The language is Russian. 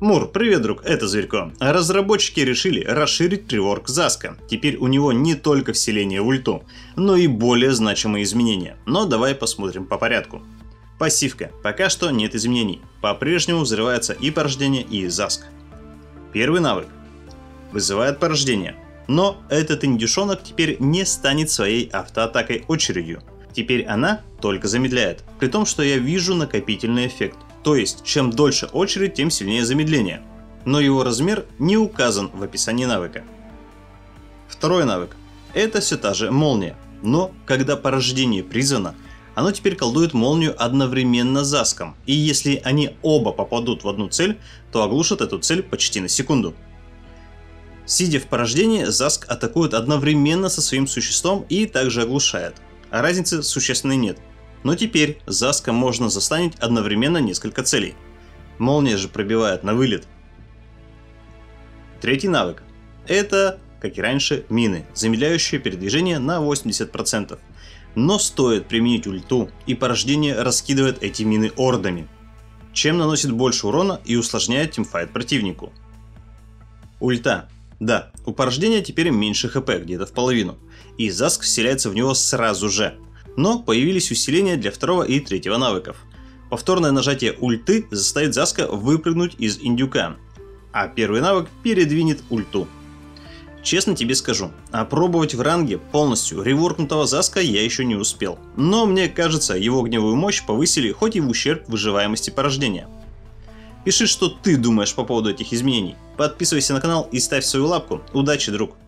Мур, привет, друг, это Зверько. Разработчики решили расширить реворк Заска. Теперь у него не только вселение в ульту, но и более значимые изменения. Но давай посмотрим по порядку. Пассивка. Пока что нет изменений. По-прежнему взрывается и порождение, и Заск. Первый навык. Вызывает порождение. Но этот индюшонок теперь не станет своей автоатакой очередью. Теперь она только замедляет. При том, что я вижу накопительный эффект. То есть, чем дольше очередь, тем сильнее замедление. Но его размер не указан в описании навыка. Второй навык. Это все та же молния. Но, когда порождение призвано, оно теперь колдует молнию одновременно с Заском. И если они оба попадут в одну цель, то оглушат эту цель почти на секунду. Сидя в порождении, Заск атакует одновременно со своим существом и также оглушает. А разницы существенной нет. Но теперь Заска можно застанить одновременно несколько целей. Молния же пробивает на вылет. Третий навык. Это, как и раньше, мины, замедляющие передвижение на 80%. Но стоит применить ульту, и порождение раскидывает эти мины ордами, чем наносит больше урона и усложняет тимфайт противнику. Ульта. Да, у порождения теперь меньше хп, где-то в половину, и Заск вселяется в него сразу же. Но появились усиления для второго и третьего навыков. Повторное нажатие ульты заставит Заска выпрыгнуть из индюка, а первый навык передвинет ульту. Честно тебе скажу, опробовать в ранге полностью реворкнутого Заска я еще не успел. Но мне кажется, его огневую мощь повысили хоть и в ущерб выживаемости порождения. Пиши, что ты думаешь по поводу этих изменений. Подписывайся на канал и ставь свою лапку. Удачи, друг!